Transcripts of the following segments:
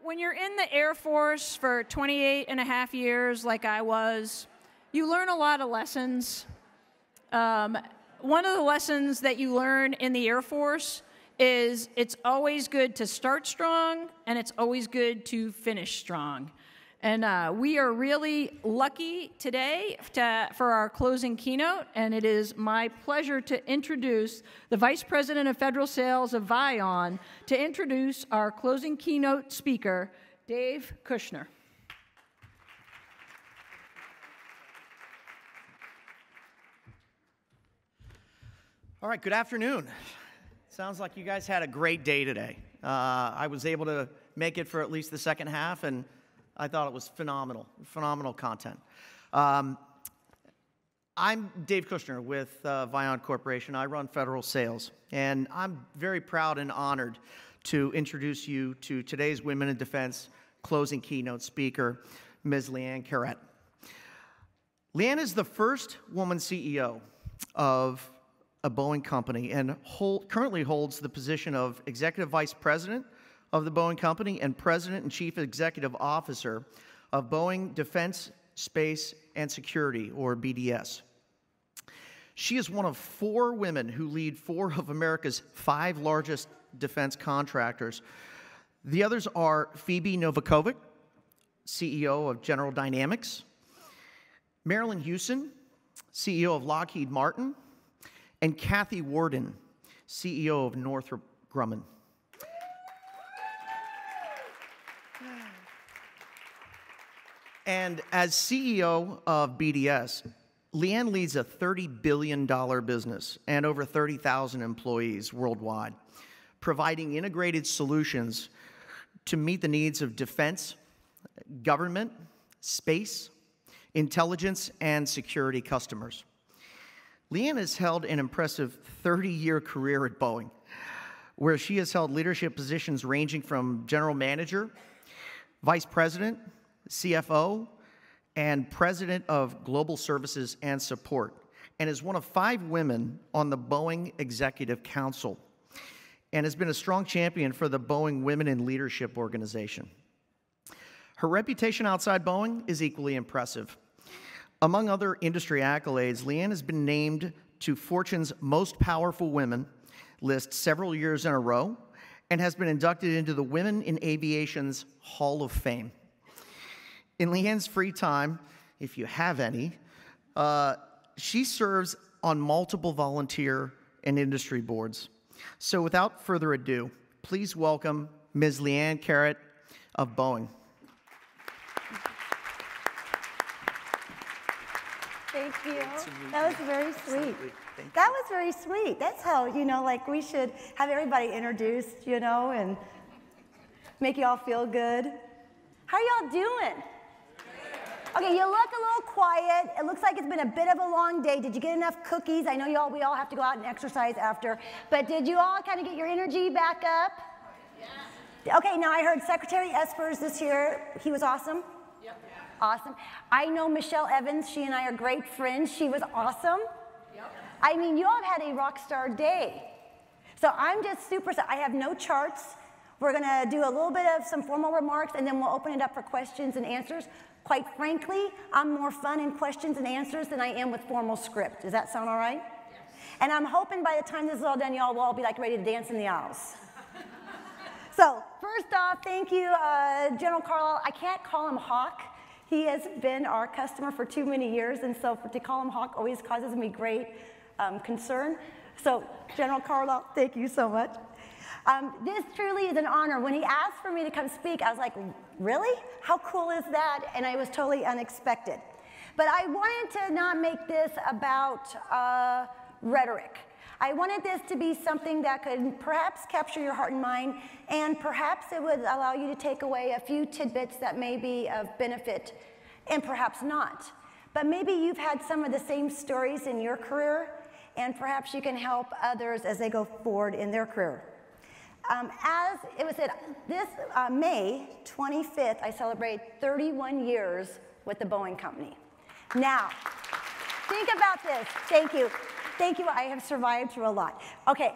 when you're in the Air Force for 28 and a half years, like I was, you learn a lot of lessons. One of the lessons that you learn in the Air Force is it's always good to start strong, and it's always good to finish strong. And we are really lucky today for our closing keynote, and it is my pleasure to introduce the Vice President of Federal Sales of Vion to introduce our closing keynote speaker, Dave Kushner. All right, good afternoon. Sounds like you guys had a great day today. I was able to make it for at least the second half, and I thought it was phenomenal content. I'm Dave Kushner with Vion Corporation. I run federal sales, and I'm very proud and honored to introduce you to today's Women in Defense closing keynote speaker, Ms. Leanne Caret. Leanne is the first woman CEO of a Boeing company and currently holds the position of Executive Vice President of the Boeing Company and President and Chief Executive Officer of Boeing Defense, Space, and Security, or BDS. She is one of 4 women who lead 4 of America's 5 largest defense contractors. The others are Phoebe Novakovic, CEO of General Dynamics, Marilyn Houston, CEO of Lockheed Martin, and Kathy Warden, CEO of Northrop Grumman. And as CEO of BDS, Leanne leads a $30 billion business and over 30,000 employees worldwide, providing integrated solutions to meet the needs of defense, government, space, intelligence, and security customers. Leanne has held an impressive 30-year career at Boeing, where she has held leadership positions ranging from general manager, vice president, CFO, and president of global services and support, and is one of 5 women on the Boeing Executive Council, and has been a strong champion for the Boeing Women in Leadership organization. Her reputation outside Boeing is equally impressive. Among other industry accolades, Leanne has been named to Fortune's Most Powerful Women list several years in a row and has been inducted into the Women in Aviation's Hall of Fame. In Leanne's free time, if you have any, she serves on multiple volunteer and industry boards. So without further ado, please welcome Ms. Leanne Caret of Boeing. Thank you. That was very sweet. That was very sweet. That's how, like we should have everybody introduced, and make you all feel good. How are y'all doing? Okay, you look a little quiet. It looks like it's been a bit of a long day. Did you get enough cookies? I know we all have to go out and exercise after, but did you all kind of get your energy back up? Yeah. Okay, now I heard Secretary Espers this year. He was awesome. Yep. Awesome. I know Michelle Evans. She and I are great friends. She was awesome. Yep. I mean, you all have had a rock star day. So I'm just super, I have no charts. We're going to do a little bit of some formal remarks, and then we'll open it up for questions and answers. Quite frankly, I'm more fun in questions and answers than I am with formal script. Does that sound all right? Yes. And I'm hoping by the time this is all done, y'all will all be like ready to dance in the aisles. So first off, thank you, General Carlisle. I can't call him Hawk. He has been our customer for too many years, and so to call him Hawk always causes me great concern. So General Carlisle, thank you so much. This truly is an honor. When he asked for me to come speak, I was like, really? How cool is that? And it was totally unexpected. But I wanted to not make this about rhetoric. I wanted this to be something that could perhaps capture your heart and mind, and perhaps it would allow you to take away a few tidbits that may be of benefit, and perhaps not. But maybe you've had some of the same stories in your career, and perhaps you can help others as they go forward in their career. As it was said, this May 25th, I celebrate 31 years with the Boeing Company. Now, think about this. Thank you. Thank you. I have survived through a lot. Okay,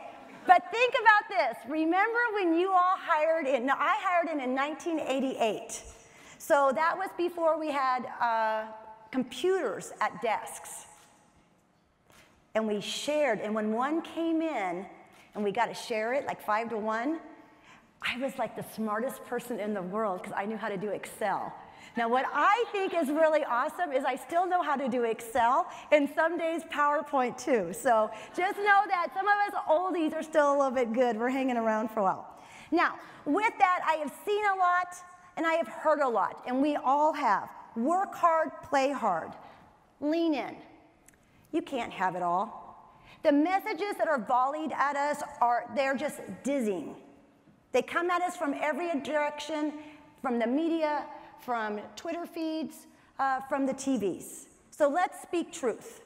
But think about this. Remember when you all hired in? No, I hired in 1988. So that was before we had computers at desks. And we shared, and when one came in, and we got to share it like 5 to 1, I was like the smartest person in the world because I knew how to do Excel. Now, what I think is really awesome is I still know how to do Excel, and some days PowerPoint too. So just know that some of us oldies are still a little bit good. We're hanging around for a while. Now, with that, I have seen a lot, and I have heard a lot, and we all have. Work hard, play hard. Lean in. You can't have it all. The messages that are volleyed at us they're just dizzying. They come at us from every direction, from the media, from Twitter feeds, from the TVs. So let's speak truth.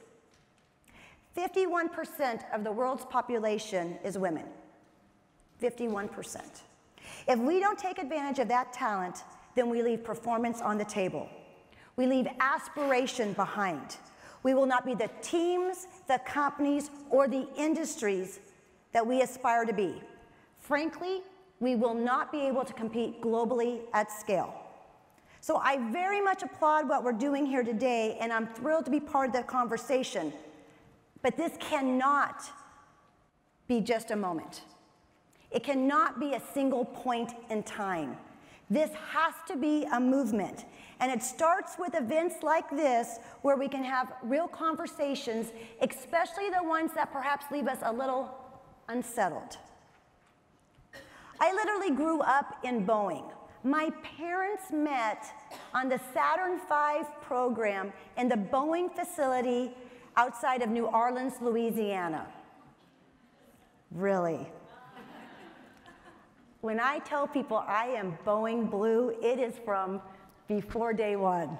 51% of the world's population is women. 51%. If we don't take advantage of that talent, then we leave performance on the table. We leave aspiration behind. We will not be the teams, the companies, or the industries that we aspire to be. Frankly, we will not be able to compete globally at scale. So I very much applaud what we're doing here today, and I'm thrilled to be part of the conversation. But this cannot be just a moment. It cannot be a single point in time. This has to be a movement. And it starts with events like this where we can have real conversations, especially the ones that perhaps leave us a little unsettled. I literally grew up in Boeing. My parents met on the Saturn V program in the Boeing facility outside of New Orleans, Louisiana. Really? When I tell people I am Boeing Blue, it is from before day one.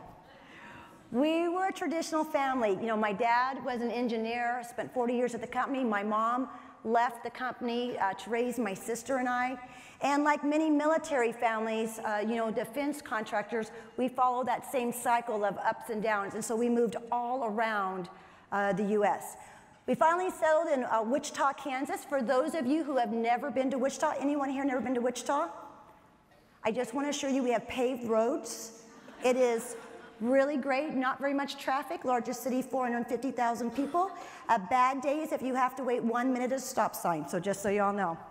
We were a traditional family. You know, my dad was an engineer, spent 40 years at the company. My mom left the company to raise my sister and I. And like many military families, you know, defense contractors, we follow that same cycle of ups and downs. And so we moved all around the U.S. We finally settled in Wichita, Kansas. For those of you who have never been to Wichita, anyone here never been to Wichita? I just want to assure you we have paved roads. It is really great, not very much traffic, largest city, 450,000 people. Bad days if you have to wait 1 minute at a stop sign, so just so you all know.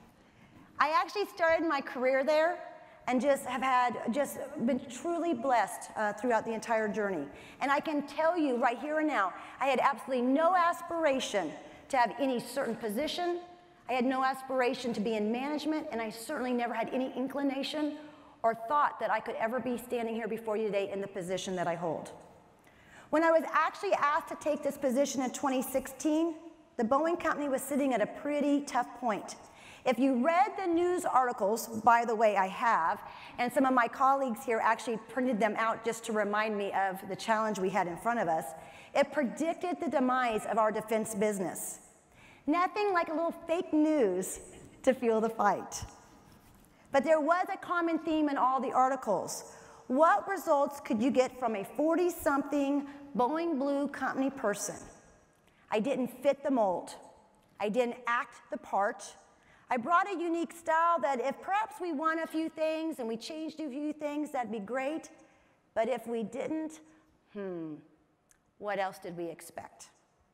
I actually started my career there and just been truly blessed throughout the entire journey. And I can tell you right here and now, I had absolutely no aspiration to have any certain position. I had no aspiration to be in management, and I certainly never had any inclination or thought that I could ever be standing here before you today in the position that I hold. When I was actually asked to take this position in 2016, the Boeing company was sitting at a pretty tough point. If you read the news articles, by the way, I have, and some of my colleagues here actually printed them out just to remind me of the challenge we had in front of us, it predicted the demise of our defense business. Nothing like a little fake news to fuel the fight. But there was a common theme in all the articles. What results could you get from a 40-something Boeing Blue company person? I didn't fit the mold. I didn't act the part. I brought a unique style that if perhaps we won a few things and we changed a few things, that'd be great. But if we didn't, what else did we expect?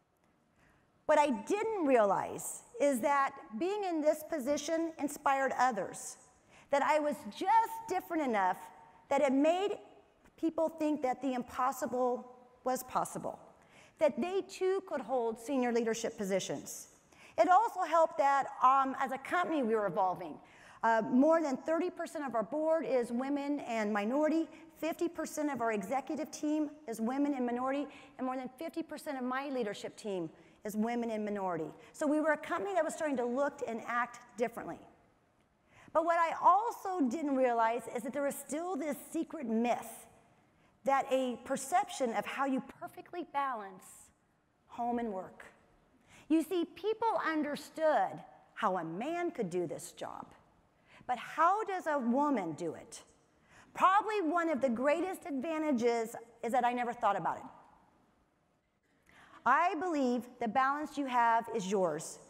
What I didn't realize is that being in this position inspired others, that I was just different enough that it made people think that the impossible was possible, that they too could hold senior leadership positions. It also helped that as a company we were evolving. More than 30% of our board is women and minority, 50% of our executive team is women and minority, and more than 50% of my leadership team is women and minority. So we were a company that was starting to look and act differently. But what I also didn't realize is that there was still this secret myth that a perception of how you perfectly balance home and work. You see, people understood how a man could do this job, but how does a woman do it? Probably one of the greatest advantages is that I never thought about it. I believe the balance you have is yours,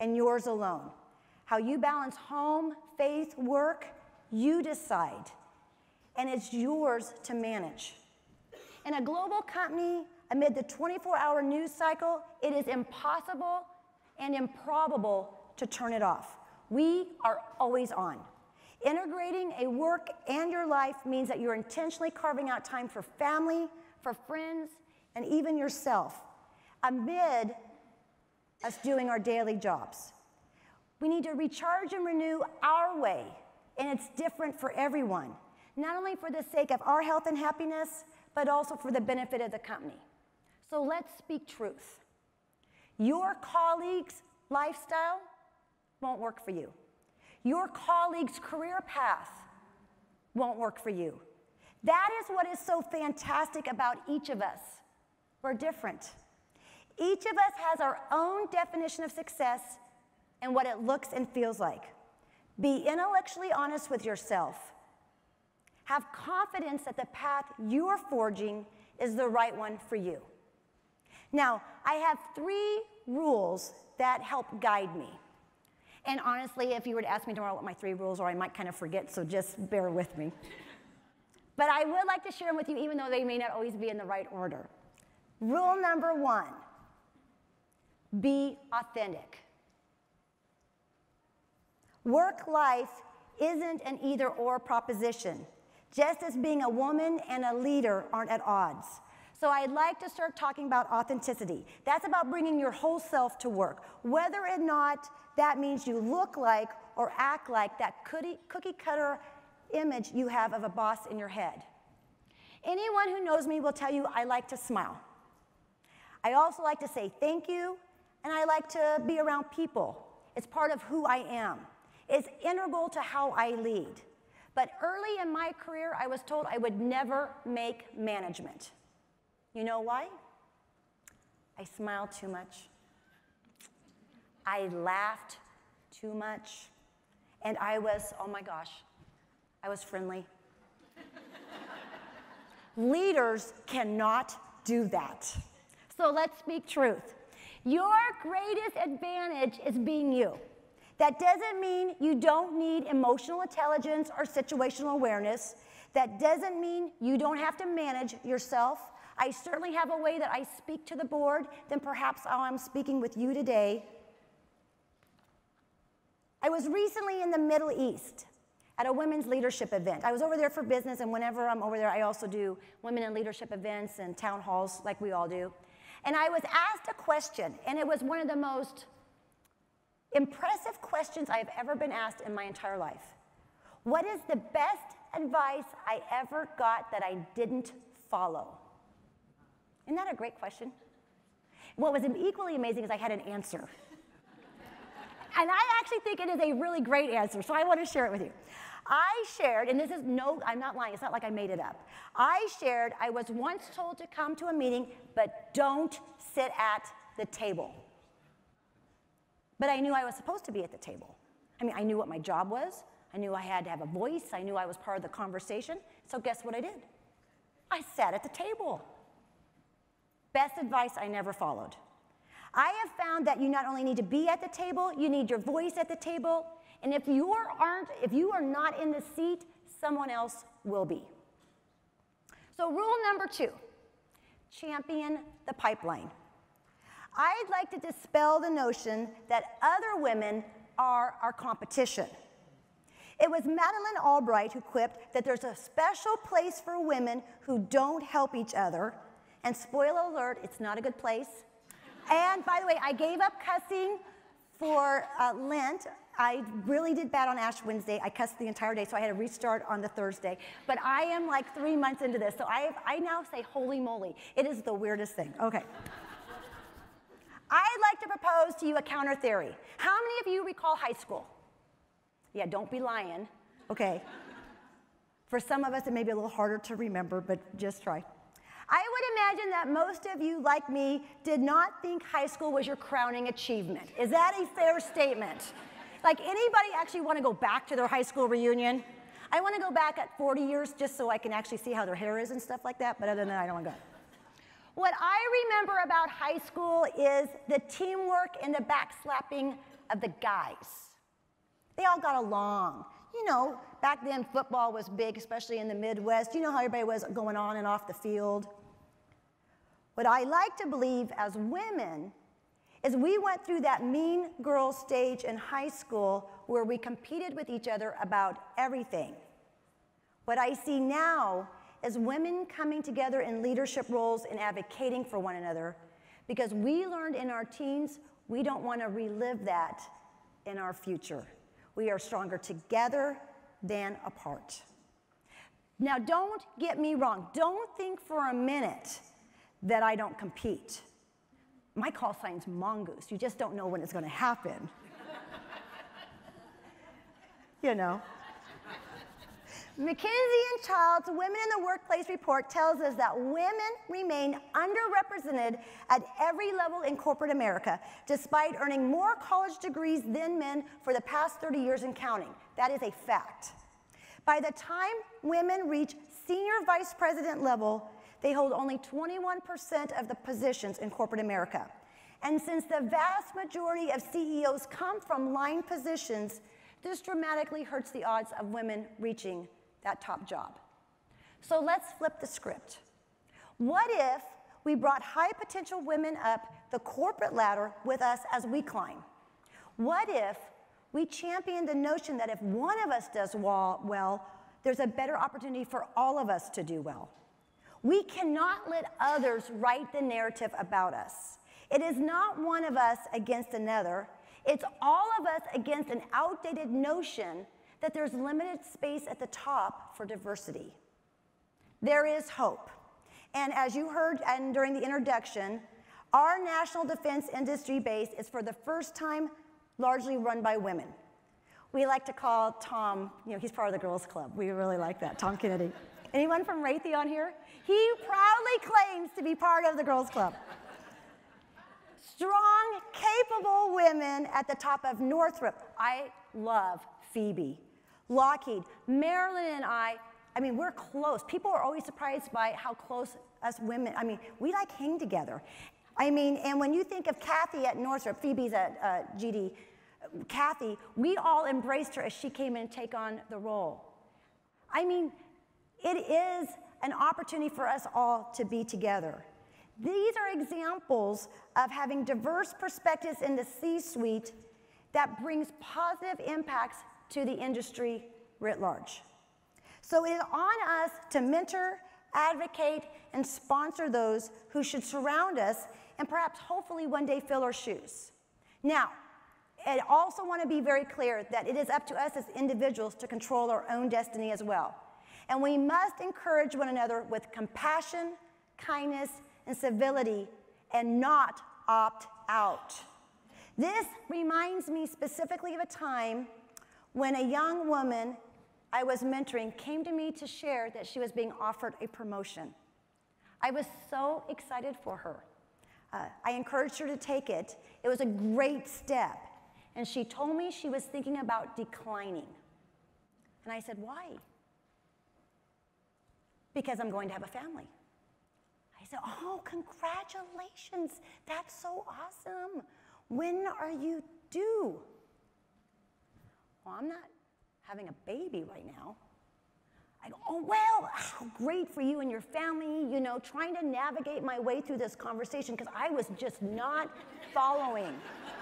and yours alone. How you balance home, faith, work, you decide. And it's yours to manage. In a global company, amid the 24-hour news cycle, it is impossible and improbable to turn it off. We are always on. Integrating a work and your life means that you're intentionally carving out time for family, for friends, and even yourself, amid us doing our daily jobs. We need to recharge and renew our way, and it's different for everyone, not only for the sake of our health and happiness, but also for the benefit of the company. So let's speak truth. Your colleague's lifestyle won't work for you. Your colleague's career path won't work for you. That is what is so fantastic about each of us. We're different. Each of us has our own definition of success and what it looks and feels like. Be intellectually honest with yourself. Have confidence that the path you're forging is the right one for you. Now, I have 3 rules that help guide me. And honestly, if you were to ask me tomorrow what my 3 rules are, I might kind of forget, so just bear with me. But I would like to share them with you, even though they may not always be in the right order. Rule number 1, be authentic. Work life isn't an either-or proposition, just as being a woman and a leader aren't at odds. So I'd like to start talking about authenticity. That's about bringing your whole self to work, whether or not that means you look like or act like that cookie-cutter image you have of a boss in your head. Anyone who knows me will tell you I like to smile. I also like to say thank you, and I like to be around people. It's part of who I am. It's integral to how I lead. But early in my career, I was told I would never make management. You know why? I smiled too much. I laughed too much. And I was, oh my gosh, I was friendly. Leaders cannot do that. So let's speak truth. Your greatest advantage is being you. That doesn't mean you don't need emotional intelligence or situational awareness. That doesn't mean you don't have to manage yourself. I certainly have a way that I speak to the board than perhaps how I'm speaking with you today. I was recently in the Middle East at a women's leadership event. I was over there for business, and whenever I'm over there, I also do women in leadership events and town halls like we all do. And I was asked a question, and it was one of the most impressive questions I have ever been asked in my entire life. What is the best advice I ever got that I didn't follow? Isn't that a great question? What was equally amazing is I had an answer. And I actually think it is a really great answer, so I want to share it with you. I shared, and this is I'm not lying, it's not like I made it up. I shared I was once told to come to a meeting, but don't sit at the table. But I knew I was supposed to be at the table. I mean, I knew what my job was. I knew I had to have a voice. I knew I was part of the conversation. So guess what I did? I sat at the table. Best advice I never followed. I have found that you not only need to be at the table, you need your voice at the table. And if you are not in the seat, someone else will be. So rule number 2, champion the pipeline. I'd like to dispel the notion that other women are our competition. It was Madeleine Albright who quipped that there's a special place for women who don't help each other. And spoiler alert, it's not a good place. And by the way, I gave up cussing for Lent. I really did bad on Ash Wednesday. I cussed the entire day, so I had to restart on the Thursday. But I am like 3 months into this, so I now say holy moly. It is the weirdest thing. Okay. I'd like to propose to you a counter theory. How many of you recall high school? Yeah, don't be lying. Okay. For some of us, it may be a little harder to remember, but just try. I would imagine that most of you, like me, did not think high school was your crowning achievement. Is that a fair statement? Like, anybody actually want to go back to their high school reunion? I want to go back at 40 years just so I can actually see how their hair is and stuff like that, but other than that, I don't want to go. What I remember about high school is the teamwork and the backslapping of the guys. They all got along. You know, back then football was big, especially in the Midwest. You know how everybody was going on and off the field. What I like to believe as women is we went through that mean girl stage in high school where we competed with each other about everything. What I see now is women coming together in leadership roles and advocating for one another because we learned in our teens we don't want to relive that in our future. We are stronger together than apart. Now, don't get me wrong. Don't think for a minute that I don't compete. My call sign's Mongoose. You just don't know when it's going to happen. You know. McKinsey & Childs' Women in the Workplace report tells us that women remain underrepresented at every level in corporate America, despite earning more college degrees than men for the past 30 years and counting. That is a fact. By the time women reach senior vice president level, they hold only 21% of the positions in corporate America. And since the vast majority of CEOs come from line positions, this dramatically hurts the odds of women reaching that top job. So let's flip the script. What if we brought high potential women up the corporate ladder with us as we climb? What if we championed the notion that if one of us does well, there's a better opportunity for all of us to do well? We cannot let others write the narrative about us. It is not one of us against another. It's all of us against an outdated notion that there's limited space at the top for diversity. There is hope. And as you heard during the introduction, our national defense industry base is for the first time largely run by women. We like to call Tom, he's part of the girls club. We really like that, Tom Kennedy. Anyone from Raytheon here? He proudly claims to be part of the girls club. Strong, capable women at the top of Northrop. I love Phoebe. Lockheed, Marilyn and I mean, we're close. People are always surprised by how close us women, we like hang together. And when you think of Kathy at Northrop, Phoebe's at GD, Kathy, we all embraced her as she came in and take on the role. It is an opportunity for us all to be together. These are examples of having diverse perspectives in the C-suite that brings positive impacts to the industry writ large. So it is on us to mentor, advocate, and sponsor those who should surround us and perhaps hopefully one day fill our shoes. Now, I also want to be very clear that it is up to us as individuals to control our own destiny as well. And we must encourage one another with compassion, kindness, and civility, and not opt out. This reminds me specifically of a time when a young woman I was mentoring came to me to share that she was being offered a promotion. I was so excited for her. I encouraged her to take it. It was a great step. And she told me she was thinking about declining. And I said, why? Because I'm going to have a family. I said, oh, congratulations. That's so awesome. When are you due? Well, I'm not having a baby right now. I go, oh, well, great for you and your family, trying to navigate my way through this conversation because I was just not following.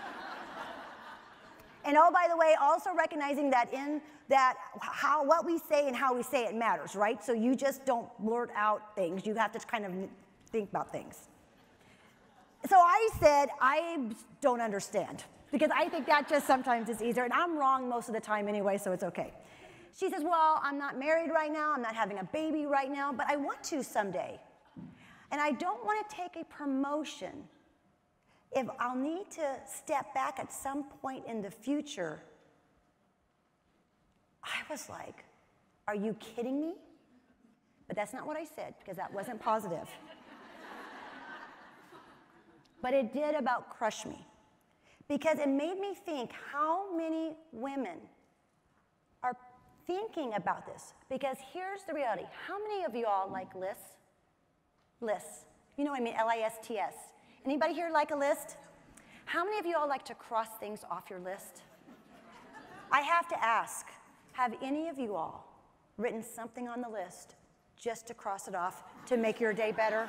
And oh, by the way, also recognizing that what we say and how we say it matters, right? So you just don't blurt out things. You have to kind of think about things. So I said, I don't understand, because I think that just sometimes is easier, and I'm wrong most of the time anyway, so it's okay. She says, well, I'm not married right now, I'm not having a baby right now, but I want to someday. And I don't want to take a promotion if I'll need to step back at some point in the future. I was like, are you kidding me? But that's not what I said, because that wasn't positive. But it did about crush me, because it made me think how many women are thinking about this. Because here's the reality. How many of you all like lists? Lists. You know what I mean, L-I-S-T-S. Anybody here like a list? How many of you all like to cross things off your list? I have to ask, have any of you all written something on the list just to cross it off to make your day better?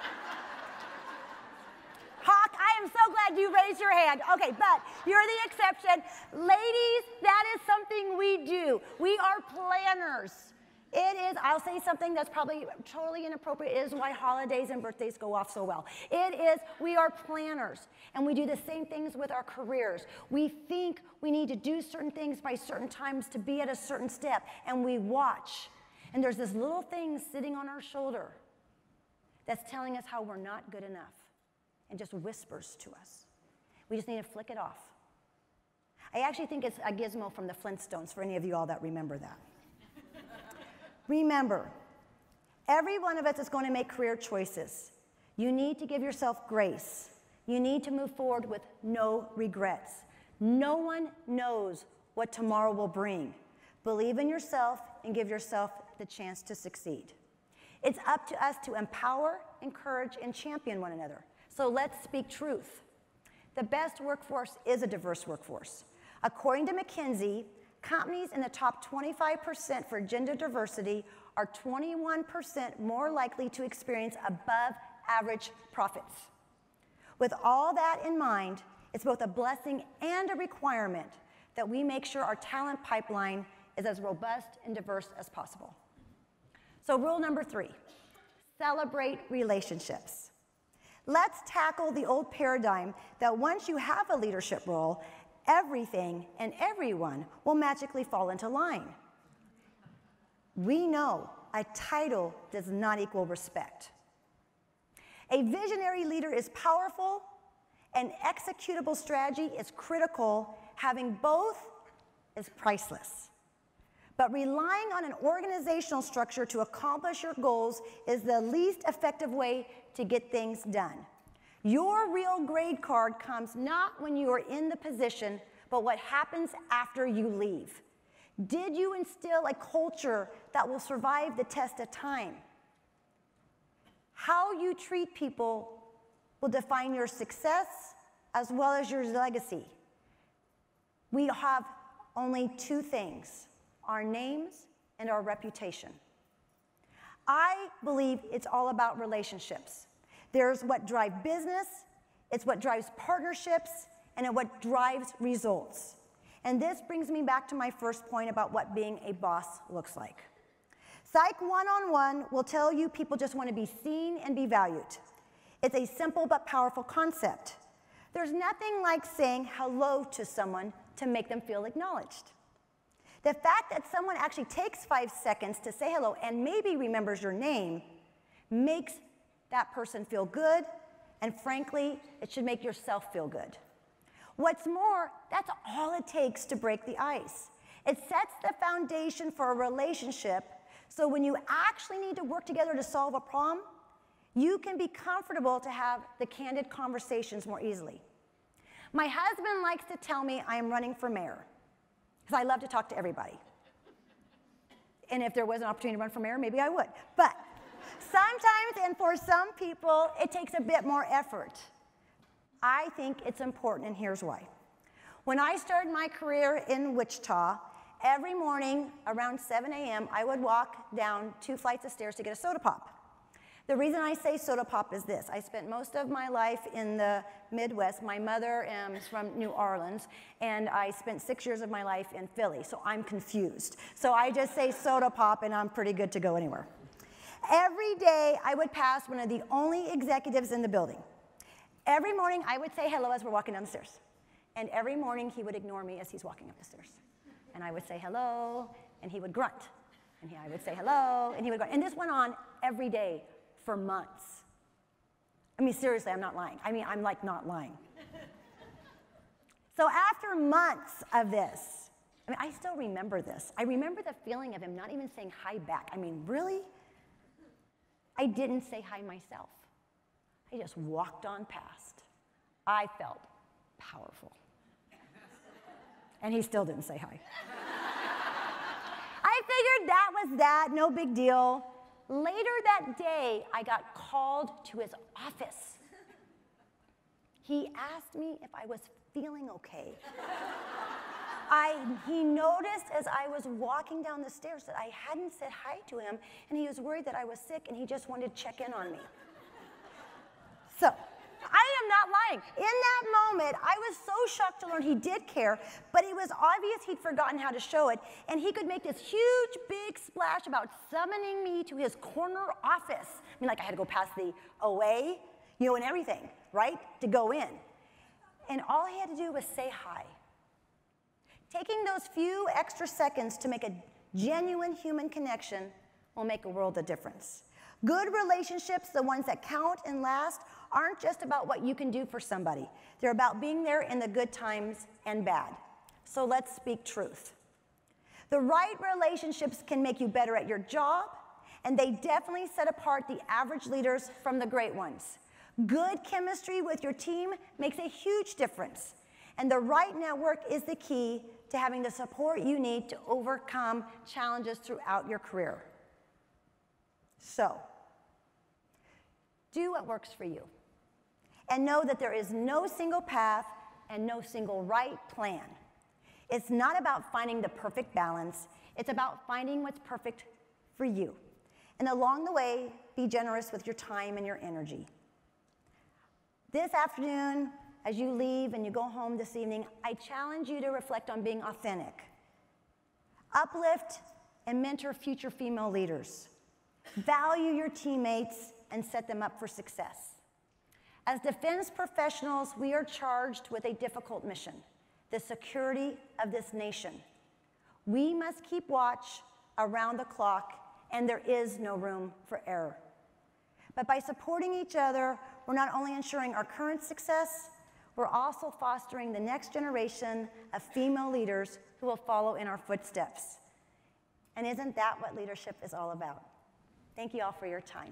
Hawk, I am so glad you raised your hand. Okay, but you're the exception. Ladies, that is something we do. We are planners. It is, I'll say something that's probably totally inappropriate, it is why holidays and birthdays go off so well. It is, we are planners, and we do the same things with our careers. We think we need to do certain things by certain times to be at a certain step, and we watch. And there's this little thing sitting on our shoulder that's telling us how we're not good enough, and just whispers to us. We just need to flick it off. I actually think it's a gizmo from the Flintstones, for any of you all that remember that. Remember, every one of us is going to make career choices. You need to give yourself grace. You need to move forward with no regrets. No one knows what tomorrow will bring. Believe in yourself and give yourself the chance to succeed. It's up to us to empower, encourage, and champion one another. So let's speak truth. The best workforce is a diverse workforce. According to McKinsey, companies in the top 25% for gender diversity are 21% more likely to experience above average profits. With all that in mind, it's both a blessing and a requirement that we make sure our talent pipeline is as robust and diverse as possible. So rule number 3, celebrate relationships. Let's tackle the old paradigm that once you have a leadership role, everything and everyone will magically fall into line. We know a title does not equal respect. A visionary leader is powerful, and executable strategy is critical. Having both is priceless. But relying on an organizational structure to accomplish your goals is the least effective way to get things done. Your real grade card comes not when you are in the position, but what happens after you leave. Did you instill a culture that will survive the test of time? How you treat people will define your success as well as your legacy. We have only 2 things, our names and our reputation. I believe it's all about relationships. There's what drives business, it's what drives partnerships, and it's what drives results. And this brings me back to my first point about what being a boss looks like. Psych 101 will tell you people just want to be seen and be valued. It's a simple but powerful concept. There's nothing like saying hello to someone to make them feel acknowledged. The fact that someone actually takes 5 seconds to say hello and maybe remembers your name makes that person feel good, and frankly, it should make yourself feel good. What's more, that's all it takes to break the ice. It sets the foundation for a relationship, so when you actually need to work together to solve a problem, you can be comfortable to have the candid conversations more easily. My husband likes to tell me I am running for mayor, because I love to talk to everybody. And if there was an opportunity to run for mayor, maybe I would. But sometimes, and for some people, it takes a bit more effort. I think it's important, and here's why. When I started my career in Wichita, every morning around 7 a.m., I would walk down 2 flights of stairs to get a soda pop. The reason I say soda pop is this. I spent most of my life in the Midwest. My mother is from New Orleans, and I spent 6 years of my life in Philly, so I'm confused. So I just say soda pop, and I'm pretty good to go anywhere. Every day, I would pass one of the only executives in the building. Every morning, I would say hello as we're walking down the stairs. And every morning, he would ignore me as he's walking up the stairs. And I would say hello, and he would grunt. And I would say hello, and he would grunt. And this went on every day for months. I mean, seriously, I'm not lying. I mean, I'm like not lying. So after months of this, I mean, I still remember this. I remember the feeling of him not even saying hi back. I mean, really? I didn't say hi myself. I just walked on past. I felt powerful. And he still didn't say hi. I figured that was that, no big deal. Later that day, I got called to his office. He asked me if I was feeling okay. He noticed as I was walking down the stairs that I hadn't said hi to him, and he was worried that I was sick, and he just wanted to check in on me. So, I am not lying. In that moment, I was so shocked to learn he did care, but it was obvious he'd forgotten how to show it, and he could make this huge, big splash about summoning me to his corner office. I mean, like I had to go past the OA, and everything, right, to go in. And all he had to do was say hi. Taking those few extra seconds to make a genuine human connection will make a world of difference. Good relationships, the ones that count and last, aren't just about what you can do for somebody. They're about being there in the good times and bad. So let's speak truth. The right relationships can make you better at your job, and they definitely set apart the average leaders from the great ones. Good chemistry with your team makes a huge difference, and the right network is the key to having the support you need to overcome challenges throughout your career. So, do what works for you, and know that there is no single path and no single right plan. It's not about finding the perfect balance. It's about finding what's perfect for you. And along the way, be generous with your time and your energy. This afternoon, as you leave and you go home this evening, I challenge you to reflect on being authentic. Uplift and mentor future female leaders. Value your teammates and set them up for success. As defense professionals, we are charged with a difficult mission, the security of this nation. We must keep watch around the clock, and there is no room for error. But by supporting each other, we're not only ensuring our current success, we're also fostering the next generation of female leaders who will follow in our footsteps. And isn't that what leadership is all about? Thank you all for your time.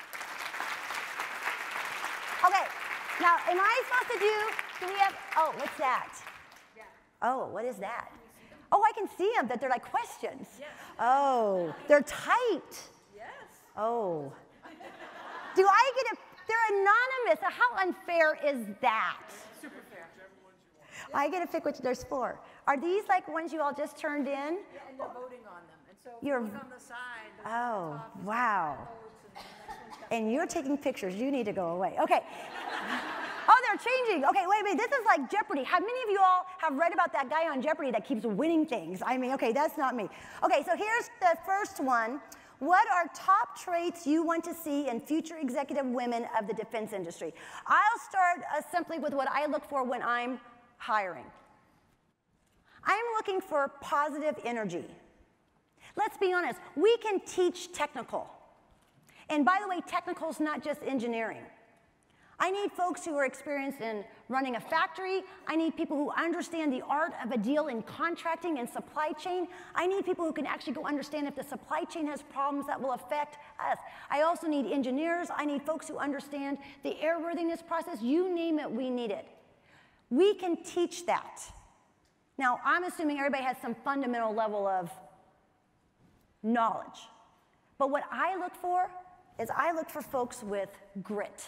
Okay, now am I supposed to do we have, oh, what's that? Yeah. Oh, what is that? Oh, I can see them, that they're like questions. Yes. Oh, they're typed. Yes. Oh. Do I get a, they're anonymous. How unfair is that? Super fair. I get to pick which, there's 4. Are these like ones you all just turned in? Yeah, and they're voting on them. And so if You're, you look on the side, oh, wow. And you're taking pictures. You need to go away. Okay. Oh, they're changing. Okay, wait a minute. This is like Jeopardy. How many of you all have read about that guy on Jeopardy that keeps winning things? I mean, okay, that's not me. Okay, so here's the first one. What are top traits you want to see in future executive women of the defense industry? I'll start simply with what I look for when I'm hiring. I'm looking for positive energy. Let's be honest, we can teach technical. And by the way, technical is not just engineering. I need folks who are experienced in running a factory. I need people who understand the art of a deal in contracting and supply chain. I need people who can actually go understand if the supply chain has problems that will affect us. I also need engineers. I need folks who understand the airworthiness process. You name it, we need it. We can teach that. Now, I'm assuming everybody has some fundamental level of knowledge. But what I look for is I look for folks with grit.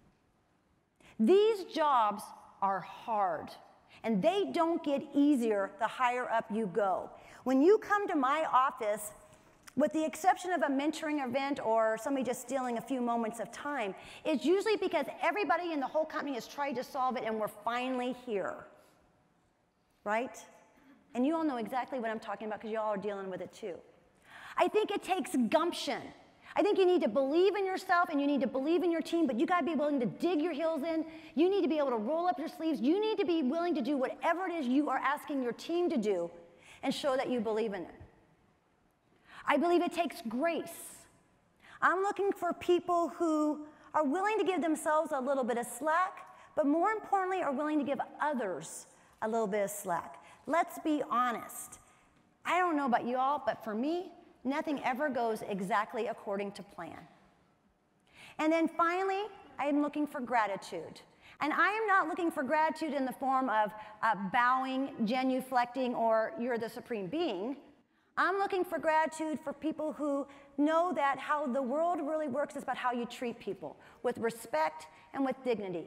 These jobs are hard, and they don't get easier the higher up you go. When you come to my office, with the exception of a mentoring event or somebody just stealing a few moments of time, it's usually because everybody in the whole company has tried to solve it and we're finally here, right? And you all know exactly what I'm talking about because you all are dealing with it too. I think it takes gumption. I think you need to believe in yourself and you need to believe in your team, but you got to be willing to dig your heels in. You need to be able to roll up your sleeves. You need to be willing to do whatever it is you are asking your team to do and show that you believe in it. I believe it takes grace. I'm looking for people who are willing to give themselves a little bit of slack, but more importantly, are willing to give others a little bit of slack. Let's be honest. I don't know about you all, but for me, nothing ever goes exactly according to plan. And then finally, I am looking for gratitude. And I am not looking for gratitude in the form of bowing, genuflecting, or you're the supreme being. I'm looking for gratitude for people who know that how the world really works is about how you treat people, with respect and with dignity.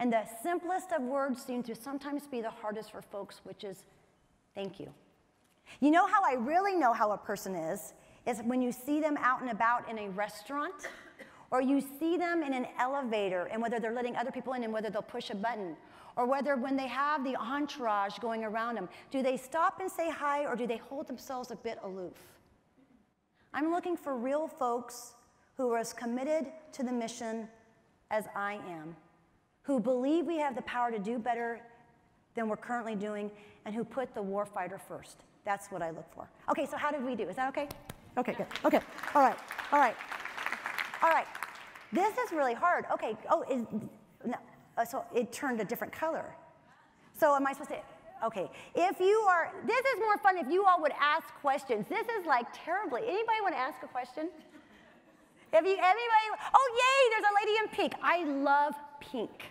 And the simplest of words seem to sometimes be the hardest for folks, which is thank you. You know how I really know how a person is when you see them out and about in a restaurant, or you see them in an elevator, and whether they're letting other people in and whether they'll push a button, or whether when they have the entourage going around them, do they stop and say hi, or do they hold themselves a bit aloof? I'm looking for real folks who are as committed to the mission as I am, who believe we have the power to do better than we're currently doing, and who put the warfighter first. That's what I look for. Okay, so how did we do? Is that okay? Okay, good. Okay, all right, all right. All right, this is really hard. Okay, so it turned a different color. So am I supposed to, okay. If you are, this is more fun if you all would ask questions. This is like terribly, anybody want to ask a question? If you, anybody, oh yay, there's a lady in pink. I love pink.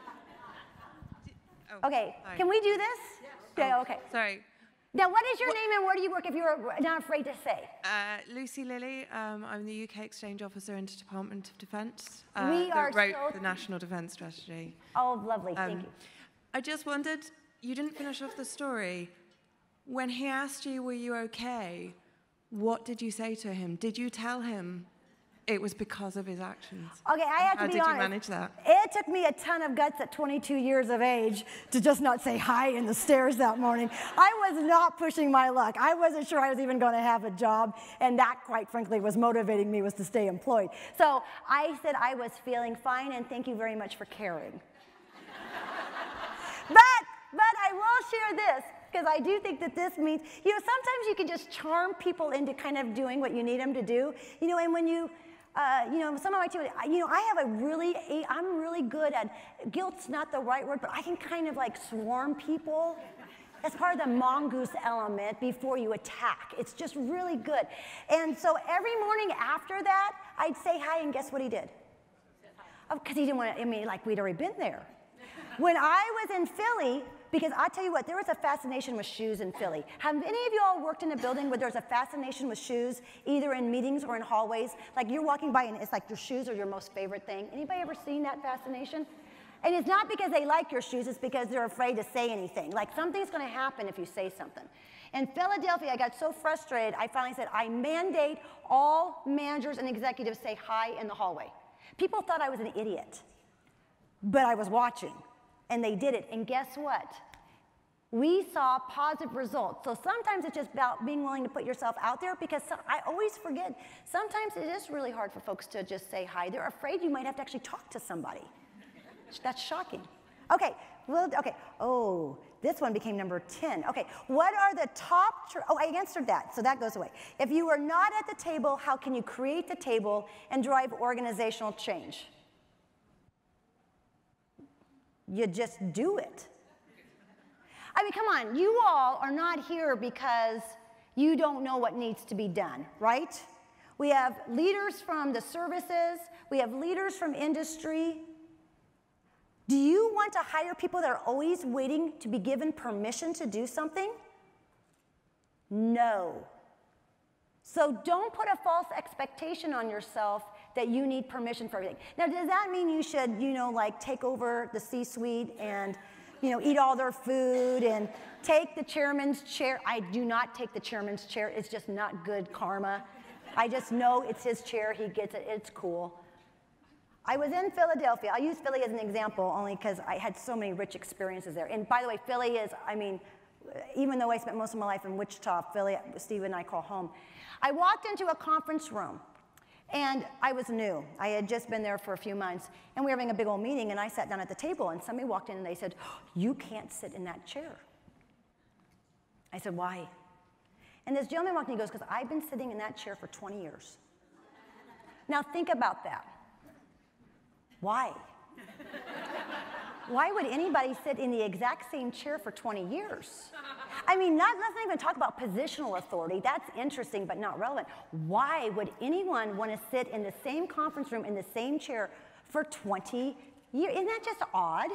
Okay, sorry. Can we do this? Yeah, okay. Sorry. Now, what is your name and where do you work if you're not afraid to say? Lucy Lilly. I'm the UK Exchange Officer in the Department of Defense. We are wrote so the National Defence Strategy. Oh, lovely. Thank you. I just wondered, you didn't finish off the story. When he asked you, were you okay, what did you say to him? Did you tell him it was because of his actions? Okay, I have to be honest. How did you manage that? It took me a ton of guts at 22 years of age to just not say hi in the stairs that morning. I was not pushing my luck. I wasn't sure I was even going to have a job, and that, quite frankly, was motivating me was to stay employed. So I said I was feeling fine, and thank you very much for caring. But I will share this, because I do think that this means, you know, sometimes you can just charm people into kind of doing what you need them to do. You know, and when you, you know, some of my team, you know, I'm really good at, guilt's not the right word, but I can kind of like swarm people. That's part of the mongoose element before you attack. It's just really good. And so every morning after that, I'd say hi, and guess what he did? Because he didn't want to, I mean, like we'd already been there. When I was in Philly, because I tell you what, there was a fascination with shoes in Philly. Have any of you all worked in a building where there's a fascination with shoes, either in meetings or in hallways? Like you're walking by and it's like your shoes are your most favorite thing. Anybody ever seen that fascination? And it's not because they like your shoes, it's because they're afraid to say anything. Like something's gonna happen if you say something. In Philadelphia, I got so frustrated, I finally said, I mandate all managers and executives say hi in the hallway. People thought I was an idiot, but I was watching. And they did it, and guess what? We saw positive results. So sometimes it's just about being willing to put yourself out there, because I always forget, sometimes it is really hard for folks to just say hi. They're afraid you might have to actually talk to somebody. That's shocking. Okay, well, okay, oh, this one became number 10. Okay, what are the top, oh, I answered that, so that goes away. If you are not at the table, how can you create the table and drive organizational change? You just do it. I mean, come on, you all are not here because you don't know what needs to be done, right? We have leaders from the services, we have leaders from industry. Do you want to hire people that are always waiting to be given permission to do something? No. So don't put a false expectation on yourself that you need permission for everything. Now, does that mean you should, you know, like take over the C-suite and, you know, eat all their food and take the chairman's chair? I do not take the chairman's chair. It's just not good karma. I just know it's his chair. He gets it. It's cool. I was in Philadelphia. I use Philly as an example only because I had so many rich experiences there. And by the way, Philly is, I mean, even though I spent most of my life in Wichita, Philly, Steve and I call home. I walked into a conference room. And I was new. I had just been there for a few months. And we were having a big old meeting, and I sat down at the table, and somebody walked in, and they said, you can't sit in that chair. I said, why? And this gentleman walked in, and he goes, because I've been sitting in that chair for 20 years. Now think about that. Why? Why would anybody sit in the exact same chair for 20 years? I mean, let's not even talk about positional authority. That's interesting, but not relevant. Why would anyone want to sit in the same conference room in the same chair for 20 years? Isn't that just odd?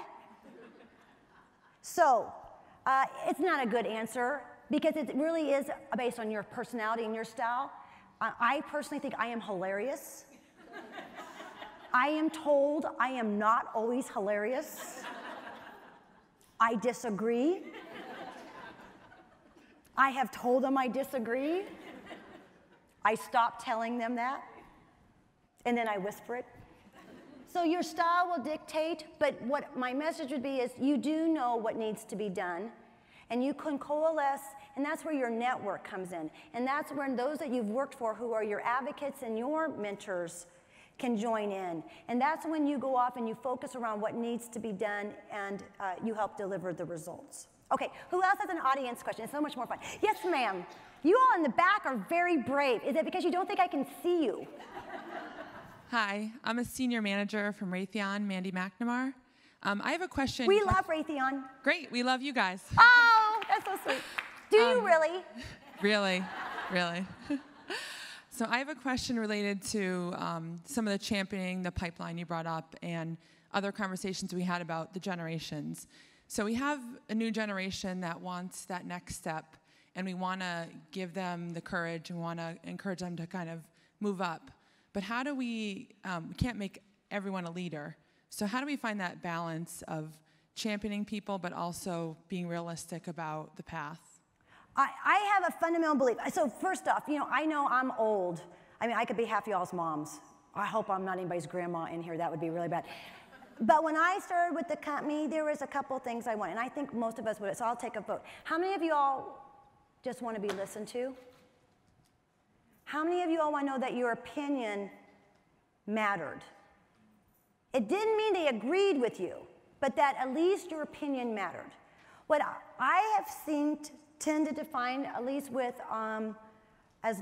So it's not a good answer, because it really is based on your personality and your style. I personally think I am hilarious. I am told I am not always hilarious. I disagree. I have told them I disagree. I stop telling them that, and then I whisper it. So your style will dictate, but what my message would be is you do know what needs to be done, and you can coalesce, and that's where your network comes in. And that's where those that you've worked for who are your advocates and your mentors can join in. And that's when you go off and you focus around what needs to be done, and you help deliver the results. Okay, who else has an audience question? It's so much more fun. Yes, ma'am. You all in the back are very brave. Is it because you don't think I can see you? Hi, I'm a senior manager from Raytheon, Mandy McNamara. I have a question. We love Raytheon. Great, we love you guys. Oh, that's so sweet. Do you really? Really, really. So I have a question related to some of the championing the pipeline you brought up and other conversations we had about the generations. So we have a new generation that wants that next step, and we want to give them the courage and want to encourage them to kind of move up. But how do we can't make everyone a leader. So how do we find that balance of championing people but also being realistic about the path? I have a fundamental belief. So first off, I know I'm old. I mean, I could be half y'all's moms. I hope I'm not anybody's grandma in here. That would be really bad. But when I started with the company, there was a couple things I wanted, and I think most of us would, so I'll take a vote. How many of you all just want to be listened to? How many of you all want to know that your opinion mattered? It didn't mean they agreed with you, but that at least your opinion mattered. What I have seen tend to define, at least with as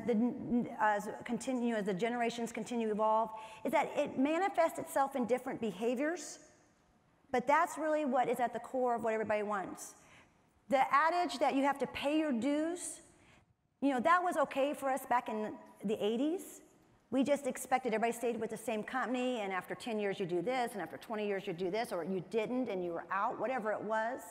the generations continue to evolve, is that it manifests itself in different behaviors, but that's really what is at the core of what everybody wants. The adage that you have to pay your dues, that was okay for us back in the 80s. We just expected everybody stayed with the same company, and after 10 years you do this, and after 20 years you do this, or you didn't and you were out, whatever it was.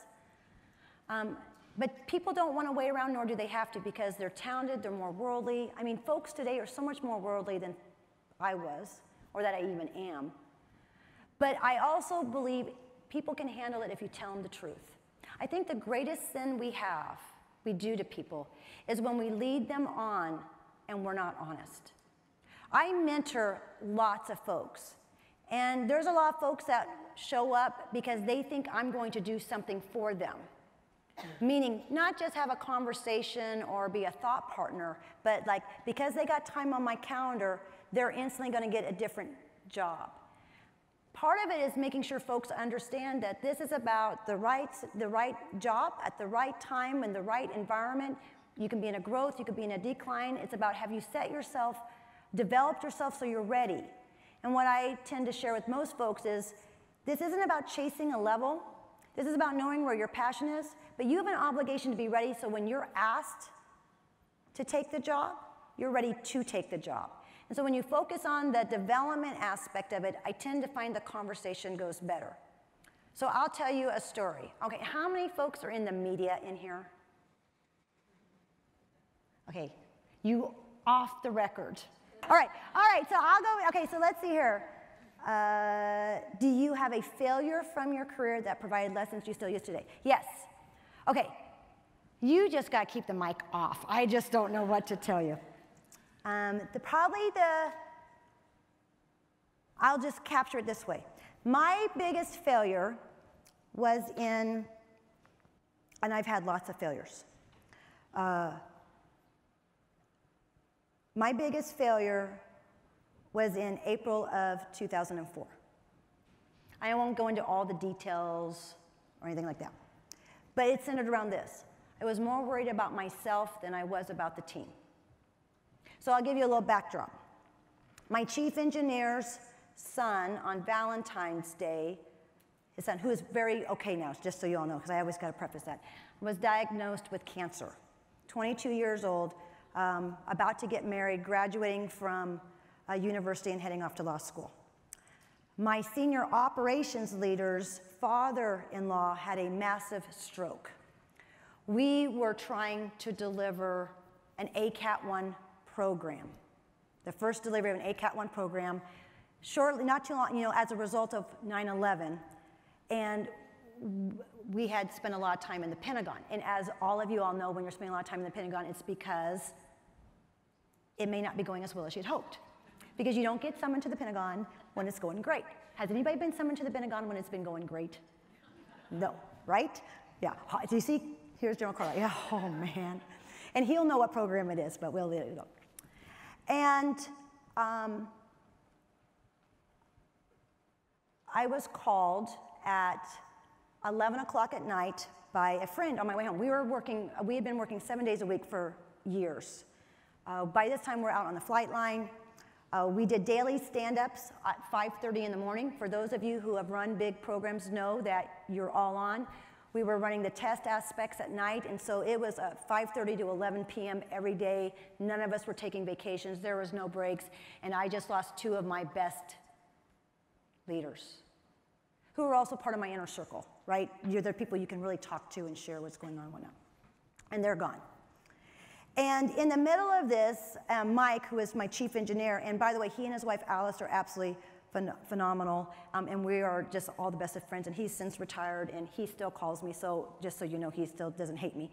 But people don't want to wait around, nor do they have to, because they're talented, they're more worldly. I mean, folks today are so much more worldly than I was, or that I even am. But I also believe people can handle it if you tell them the truth. I think the greatest sin we do to people, is when we lead them on and we're not honest. I mentor lots of folks, and there's a lot of folks that show up because they think I'm going to do something for them. Meaning, not just have a conversation or be a thought partner, but like, because they got time on my calendar, they're instantly going to get a different job. Part of it is making sure folks understand that this is about the right job at the right time in the right environment. You can be in a growth, you could be in a decline. It's about, have you set yourself, developed yourself so you're ready? And what I tend to share with most folks is, this isn't about chasing a level. This is about knowing where your passion is, but you have an obligation to be ready, so when you're asked to take the job, you're ready to take the job. And so when you focus on the development aspect of it, I tend to find the conversation goes better. So I'll tell you a story. Okay, how many folks are in the media in here? Okay, you off the record. All right, so I'll go, okay, so let's see here. Do you have a failure from your career that provided lessons you still use today? Yes. Okay, you just got to keep the mic off. I just don't know what to tell you. I'll just capture it this way. My biggest failure was in, and I've had lots of failures. My biggest failure was in April of 2004. I won't go into all the details or anything like that, but it centered around this. I was more worried about myself than I was about the team. So I'll give you a little backdrop. My chief engineer's son on Valentine's Day, his son, who is very okay now, just so you all know, because I always got to preface that, was diagnosed with cancer. 22 years old, about to get married, graduating from a university and heading off to law school. My senior operations leader's father-in-law had a massive stroke. We were trying to deliver an ACAT-1 program, the first delivery of an ACAT-1 program, shortly, not too long, as a result of 9/11. And we had spent a lot of time in the Pentagon. And as all of you all know, when you're spending a lot of time in the Pentagon, it's because it may not be going as well as you'd hoped. Because you don't get summoned to the Pentagon when it's going great. Has anybody been summoned to the Pentagon when it's been going great? No, right? Yeah, do you see? Here's General Carla. Yeah, oh man. And he'll know what program it is, but we'll let it go. And I was called at 11 o'clock at night by a friend on my way home. We had been working 7 days a week for years. By this time, we're out on the flight line. We did daily stand-ups at 5:30 in the morning. For those of you who have run big programs know that you're all on. We were running the test aspects at night, and so it was 5:30 to 11 p.m. every day. None of us were taking vacations. There was no breaks, and I just lost two of my best leaders, who are also part of my inner circle, right? They're people you can really talk to and share what's going on and whatnot. And they're gone. And in the middle of this, Mike, who is my chief engineer, and by the way, he and his wife Alice are absolutely phenomenal, and we are just all the best of friends, and he's since retired, and he still calls me, so just so you know, he still doesn't hate me.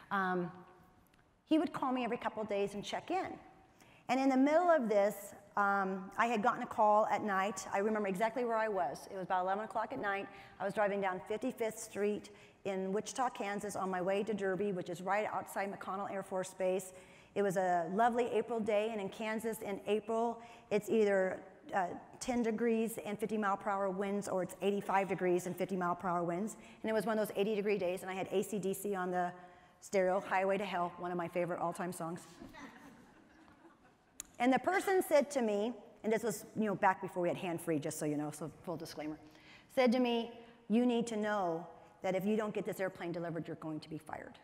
He would call me every couple of days and check in. And in the middle of this, I had gotten a call at night. I remember exactly where I was. It was about 11 o'clock at night. I was driving down 55th Street in Wichita, Kansas, on my way to Derby, which is right outside McConnell Air Force Base. It was a lovely April day, and in Kansas in April, it's either 10 degrees and 50-mile-per-hour winds, or it's 85 degrees and 50-mile-per-hour winds. And it was one of those 80-degree days, and I had AC/DC on the stereo, Highway to Hell, one of my favorite all-time songs. And the person said to me, and this was back before we had hand-free, just so you know, so full disclaimer, said to me, "You need to know that if you don't get this airplane delivered, you're going to be fired."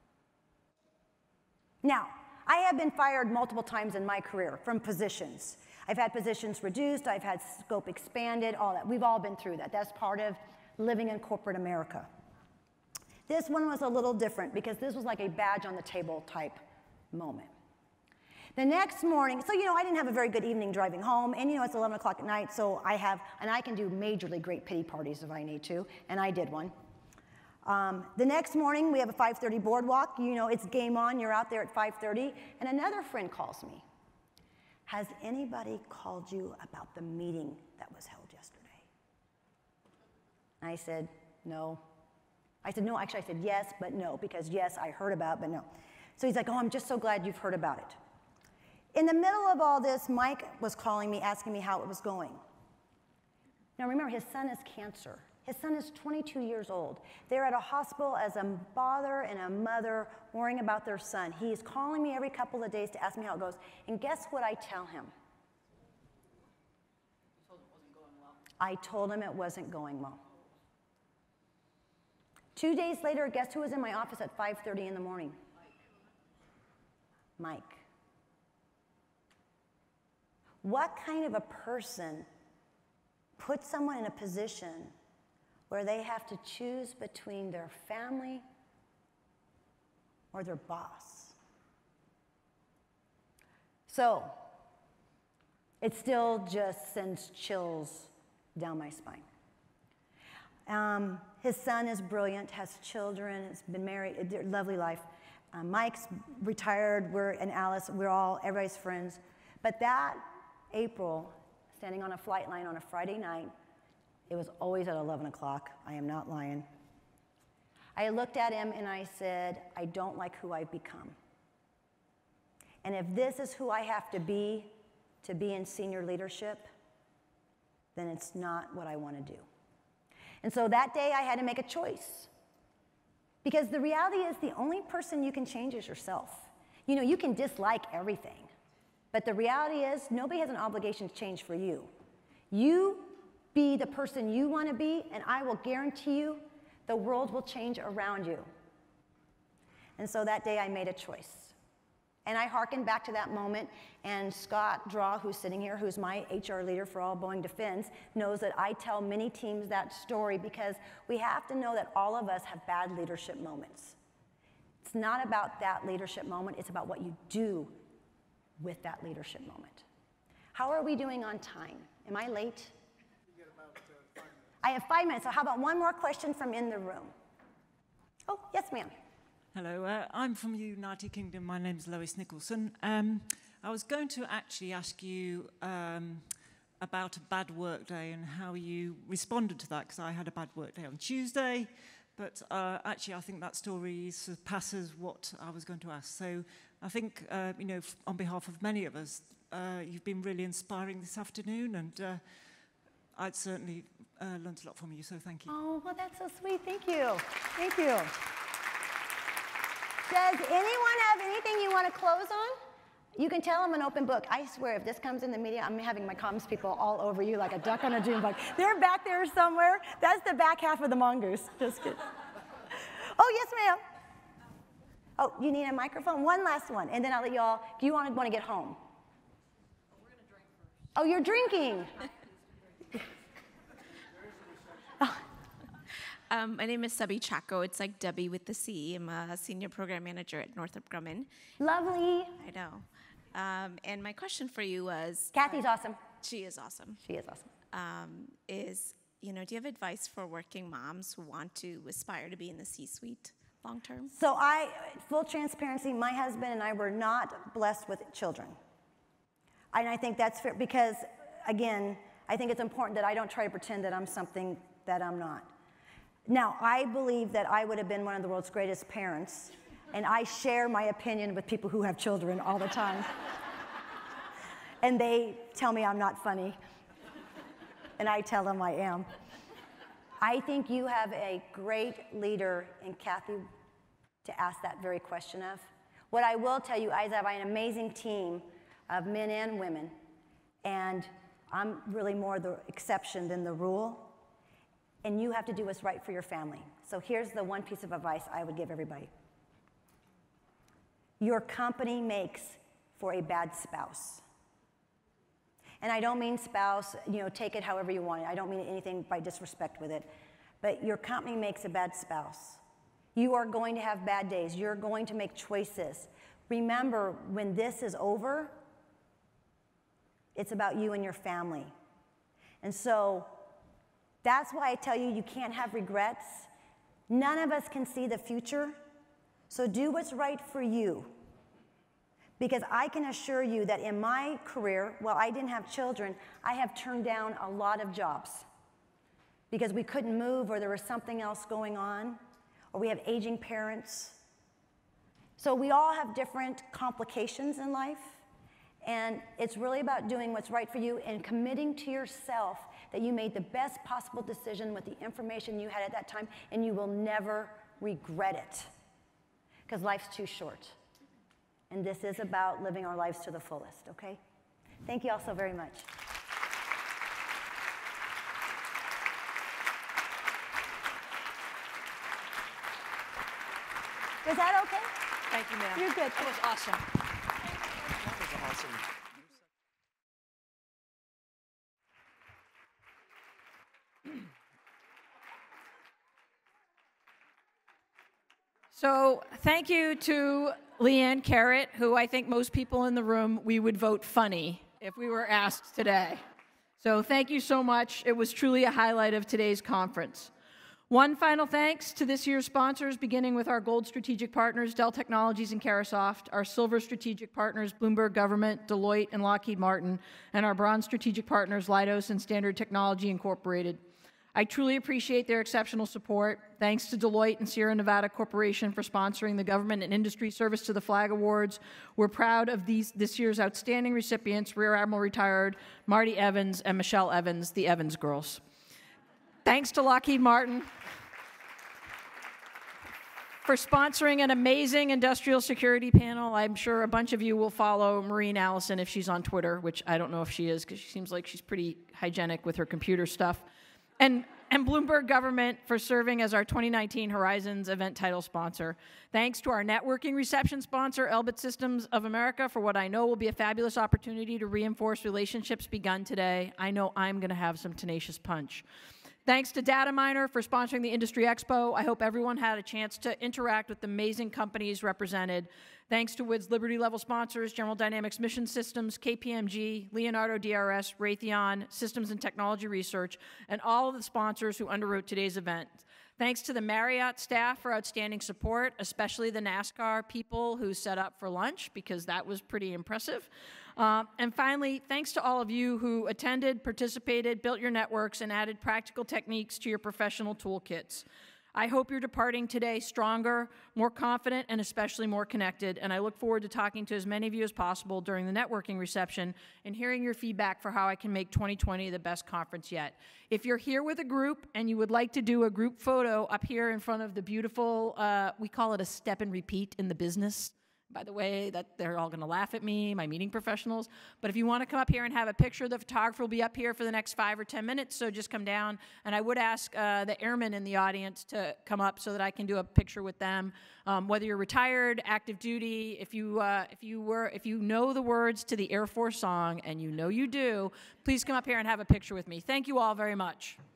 Now, I have been fired multiple times in my career from positions. I've had positions reduced, I've had scope expanded, all that. We've all been through that. That's part of living in corporate America. This one was a little different because this was like a badge on the table type moment. The next morning, so I didn't have a very good evening driving home, and it's 11 o'clock at night, so I can do majorly great pity parties if I need to, and I did one. The next morning, we have a 5:30 boardwalk. It's game on. You're out there at 5:30. And another friend calls me. "Has anybody called you about the meeting that was held yesterday?" And I said, "No." I said, "No." Actually, I said, "Yes, but no," because yes, I heard about it, but no. So he's like, "Oh, I'm just so glad you've heard about it." In the middle of all this, Mike was calling me, asking me how it was going. Now, remember, his son has cancer. His son is 22 years old. They're at a hospital as a father and a mother worrying about their son. He's calling me every couple of days to ask me how it goes. And guess what I tell him? I told him it wasn't going well. 2 days later, guess who was in my office at 5:30 in the morning? Mike. What kind of a person puts someone in a position where they have to choose between their family or their boss? So, it still just sends chills down my spine. His son is brilliant, has children, has been married, a lovely life. Mike's retired, and Alice, everybody's friends. But that April, standing on a flight line on a Friday night, it was always at 11 o'clock. I am not lying. I looked at him and I said, "I don't like who I've become. And if this is who I have to be in senior leadership, then it's not what I want to do." And so that day I had to make a choice. Because the reality is the only person you can change is yourself. You can dislike everything. But the reality is nobody has an obligation to change for you. You be the person you want to be, and I will guarantee you the world will change around you. And so that day I made a choice. And I hearkened back to that moment, and Scott Draw, who's sitting here, who's my HR leader for all Boeing Defense, knows that I tell many teams that story because we have to know that all of us have bad leadership moments. It's not about that leadership moment, it's about what you do with that leadership moment. How are we doing on time? Am I late? I have 5 minutes, so how about one more question from in the room? Oh, yes, ma'am. Hello, I'm from the United Kingdom. My name's Lois Nicholson. I was going to actually ask you about a bad work day and how you responded to that, because I had a bad work day on Tuesday, but actually I think that story surpasses what I was going to ask. So I think, you know, on behalf of many of us, you've been really inspiring this afternoon, and I'd certainly learned a lot from you, so thank you. Oh, well, that's so sweet. Thank you. Thank you. Does anyone have anything you want to close on? You can tell I'm an open book. I swear, if this comes in the media, I'm having my comms people all over you like a duck on a June bug. They're back there somewhere. That's the back half of the mongoose. Just kidding. Oh, yes, ma'am. Oh, you need a microphone? One last one, and then I'll let you all. Do you want to get home? Oh, we're going to drink first. Oh, you're drinking. My name is Subby Chaco. It's like Debbie with the C. I'm a senior program manager at Northrop Grumman. Lovely. I know. And my question for you was... Kathy's awesome. She is awesome. She is awesome. You know, do you have advice for working moms who want to aspire to be in the C-suite long term? So full transparency, my husband and I were not blessed with children. And I think that's fair because, again, I think it's important that I don't try to pretend that I'm something that I'm not. Now, I believe that I would have been one of the world's greatest parents, and I share my opinion with people who have children all the time. And they tell me I'm not funny, and I tell them I am. I think you have a great leader in Kathy to ask that very question of. What I will tell you is I have an amazing team of men and women, and I'm really more the exception than the rule. And you have to do what's right for your family. So here's the one piece of advice I would give everybody. Your company makes for a bad spouse. And I don't mean spouse, you know, take it however you want it. I don't mean anything by disrespect with it. But your company makes a bad spouse. You are going to have bad days. You're going to make choices. Remember, when this is over, it's about you and your family. And so that's why I tell you, you can't have regrets. None of us can see the future, so do what's right for you. Because I can assure you that in my career, while I didn't have children, I have turned down a lot of jobs because we couldn't move or there was something else going on, or we have aging parents. So we all have different complications in life, and it's really about doing what's right for you and committing to yourself that you made the best possible decision with the information you had at that time, and you will never regret it, because life's too short. And this is about living our lives to the fullest, okay? Thank you all so very much. Was that okay? Thank you, ma'am. You're good. That was awesome. That was awesome. So thank you to Leanne Caret, who I think most people in the room, we would vote funny if we were asked today. So thank you so much. It was truly a highlight of today's conference. One final thanks to this year's sponsors, beginning with our gold strategic partners, Dell Technologies and Carahsoft, our silver strategic partners, Bloomberg Government, Deloitte, and Lockheed Martin, and our bronze strategic partners, Leidos and Standard Technology Incorporated. I truly appreciate their exceptional support. Thanks to Deloitte and Sierra Nevada Corporation for sponsoring the Government and Industry Service to the Flag Awards. We're proud of this year's outstanding recipients, Rear Admiral Retired Marty Evans and Michelle Evans, the Evans girls. Thanks to Lockheed Martin for sponsoring an amazing industrial security panel. I'm sure a bunch of you will follow Maureen Allison if she's on Twitter, which I don't know if she is because she seems like she's pretty hygienic with her computer stuff. And Bloomberg Government for serving as our 2019 Horizons event title sponsor. Thanks to our networking reception sponsor, Elbit Systems of America, for what I know will be a fabulous opportunity to reinforce relationships begun today. I know I'm going to have some tenacious punch. Thanks to Data Miner for sponsoring the Industry Expo. I hope everyone had a chance to interact with the amazing companies represented. Thanks to WID's Liberty level sponsors, General Dynamics Mission Systems, KPMG, Leonardo DRS, Raytheon, Systems and Technology Research, and all of the sponsors who underwrote today's event. Thanks to the Marriott staff for outstanding support, especially the NASCAR people who set up for lunch, because that was pretty impressive. And finally, thanks to all of you who attended, participated, built your networks, and added practical techniques to your professional toolkits. I hope you're departing today stronger, more confident, and especially more connected, and I look forward to talking to as many of you as possible during the networking reception and hearing your feedback for how I can make 2020 the best conference yet. If you're here with a group and you would like to do a group photo up here in front of the beautiful, we call it a step and repeat in the business, by the way, that they're all going to laugh at me, my meeting professionals. But if you want to come up here and have a picture, the photographer will be up here for the next 5 or 10 minutes, so just come down. And I would ask the airmen in the audience to come up so that I can do a picture with them. Whether you're retired, active duty, if you know the words to the Air Force song, and you know you do, please come up here and have a picture with me. Thank you all very much.